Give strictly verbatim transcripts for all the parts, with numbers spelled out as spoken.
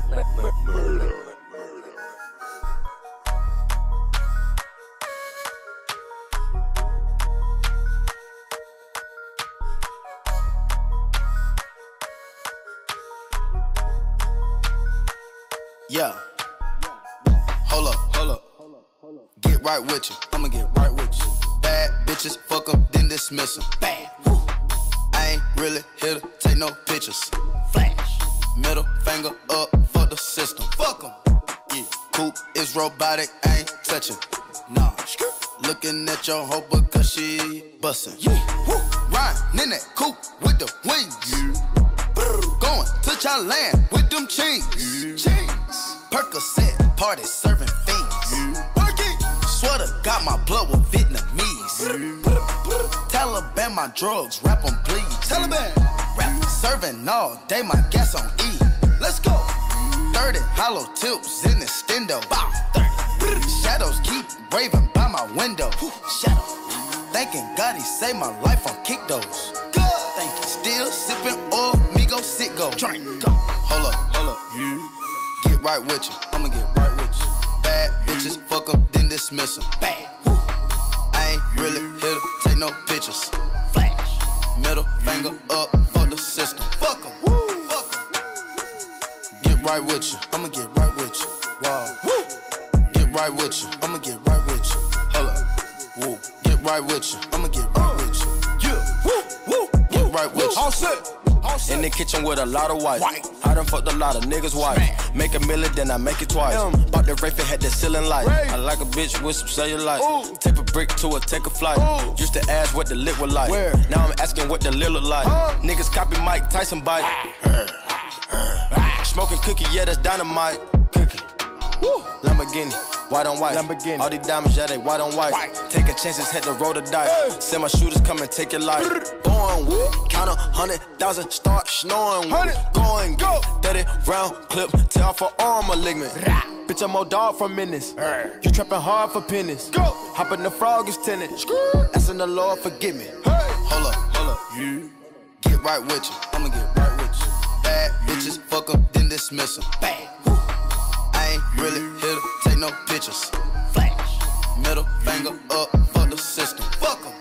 Yeah. Hold up, hold up. Get right with you. I'ma get right with you. Bad bitches, fuck 'em, then dismiss 'em. Bad. Woo. I ain't really here to take no pictures. Flash. Middle finger up for the system. Fuck 'em. Yeah. Coupe is robotic, I ain't touching. Nah. Looking at your hoe because she bustin'. Yeah. Woo. Riding in that coupe with the wings. Yeah. Going to Thailand with them chains. Yeah. Chains. Percocet, party serving fiends. Yeah. Working. Sweater got my blood with Vietnamese. Yeah. Taliban my drugs, rap on bleed. Taliban. Rap serving all day, my gas on E. Let's go. thirty hollow tips in the stendo. Bow. Shadows keep raving by my window. Shadow. Thanking God he saved my life on kick those. Thank you. Still sipping oil, me go sit go. Drink go. Hold up, hold up. Yeah. Get right with you. I'ma get right with you. Bad bitches, fuck 'em, then dismiss 'em. Bad. Woo. I ain't really here to take no pictures. Flash. Middle finger up for the system. Fuck 'em. Woo. Fuck 'em. Get right with you. I'ma get right with you. Wow. Woo. Get right with you. I'ma get right with you. Hold up. Woo. Get right with you. I'ma get right with you. Yeah. Woo. Woo. Get right with you. All set. In the kitchen with a lot of white. white. I done fucked a lot of niggas' wife. Make a million, then I make it twice. Mm. Bought the Wraith and had the ceiling light. Ray. I like a bitch with some cellulite. Ooh. Take a brick to her, take a flight. Ooh. Used to ask what the lit was like. Where? Now I'm asking what the lil look like. Huh? Niggas copy Mike Tyson bite. Smoking cookie, yeah, that's dynamite. Cookie. Woo. Lamborghini. White on white. Lamborghini. All these diamonds, yeah, they white on white. white. Taking chances, had to roll the dice. Hey. Send my shooters come and take your life. Born with, count a hundred thousand, start snoring with. Going, go. thirty round clip, tell for arm malignant. Bitch, I'm old dog from minutes. You trapping hard for pennies. Go. Hopping the frog is tenant. Asking the Lord, forgive me. Hey. Hold up, hold up. Yeah. Get right with you. I'ma get right with you. Bad bitches, fuck 'em, then dismiss 'em. Bad. I ain't really here to take no pictures. Flash. Middle finger up for the system. Fuck 'em.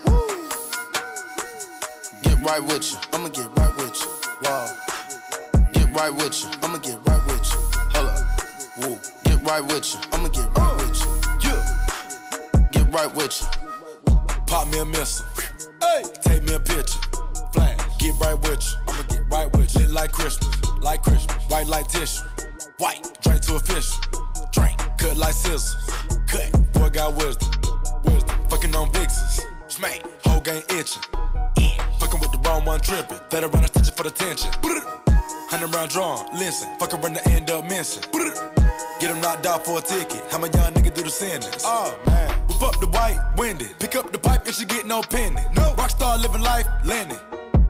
Get right with you. I'ma get right with you. Wow. Get right with you. I'ma get right with you. Hold up. Woo. Get right with you. I'ma get right with you. Yeah. Get right with you. Pop me a missile. Hey. Take me a picture. Flash. Get right with you. I'ma get right with you. Lit like Christmas. Like Christmas. White like tissue. White. Drink to a fish. Drink. Cut like scissors. Cut. Boy got wisdom. Wisdom. Fucking on vixens. Smack. Whole gang itching. Yeah. Fucking with the wrong one tripping. Let her run a stitching for the tension. Hundred round drawn. Listen. Fucking run to end up missing. Get him knocked out for a ticket. How my young nigga do the sentence? Oh man. Whip up the white. Winded. Pick up the pipe and she get no penny. No. Rockstar living life. Landing.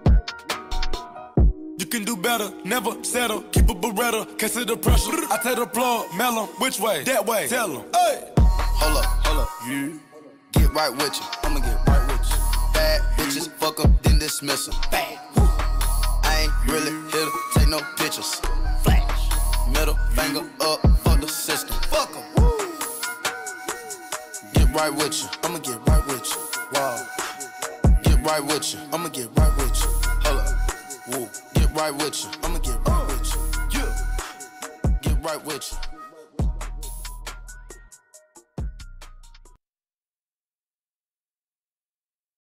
You can do better, never settle. Keep a Beretta, can't see the pressure. I take the plug, mail 'em, which way? That way, tell 'em. Hey. Hold up, hold up. Yeah. Get right with you. I'ma get right with you. Bad bitches, fuck 'em, then dismiss 'em. Bad. Woo. I ain't really here to take no pictures. Flash. Middle finger up for the system. Fuck 'em. Woo. Get right with you. I'ma get right with you. Wow. Get right with you. I'ma get right with you. Hold up. Woo. Get right with you. I'ma get right with you. Yeah. Get right with you.